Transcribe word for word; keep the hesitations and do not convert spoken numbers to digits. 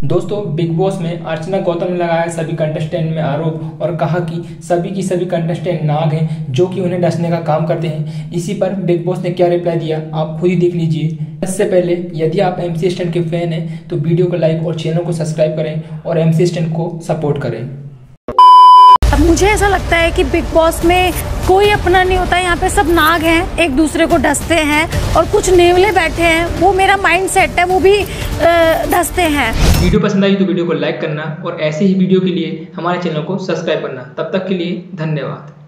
दोस्तों, big boss में अर्चना गौतम ने लगाया सभी कंटेस्टेंट में आरोप और कहा कि सभी की सभी कंटेस्टेंट नाग हैं जो कि उन्हें डसने का काम करते हैं। इसी पर बिग बॉस ने क्या रिप्लाई दिया आप खुद ही देख लीजिए। इससे पहले यदि आप एमसी स्टैंड के फैन हैं तो वीडियो को लाइक और चैनल को सब्सक्राइब करें और एमसी स्टैंड को सपोर्ट करें। अब मुझे ऐसा लगता है कि बिग बॉस में कोई अपना नहीं होता, यहाँ पे सब नाग हैं, एक दूसरे को डसते हैं और कुछ नेवले बैठे हैं, वो मेरा माइंड सेट है, वो भी डसते हैं। वीडियो पसंद आई तो वीडियो को लाइक करना और ऐसे ही वीडियो के लिए हमारे चैनल को सब्सक्राइब करना। तब तक के लिए धन्यवाद।